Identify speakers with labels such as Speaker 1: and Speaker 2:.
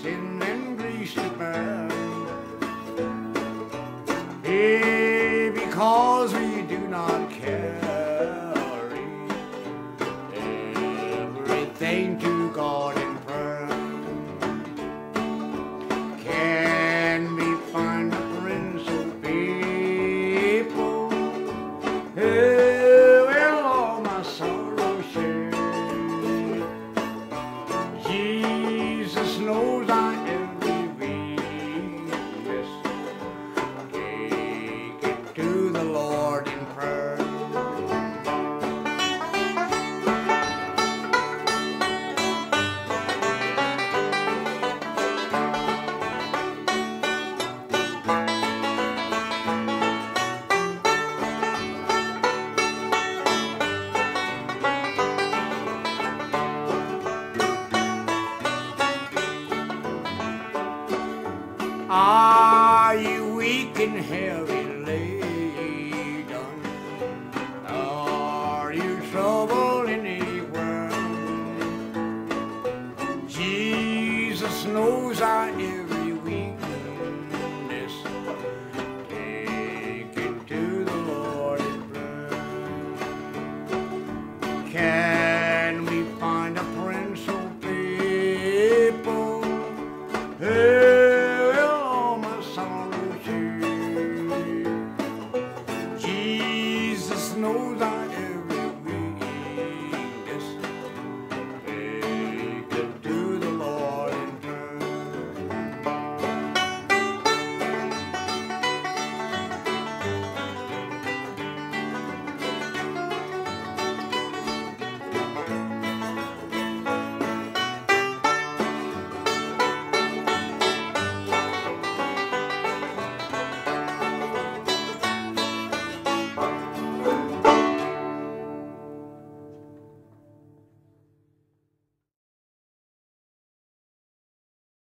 Speaker 1: sin and grief to bear. Hey, because we do not carry everything to God in prayer. Can we find a friend so faithful who will all my sorrow share? Jesus knows I every weakness. Take it to the Lord in prayer. Are you weak and heavy laden? Are you troubled anywhere? Jesus knows our every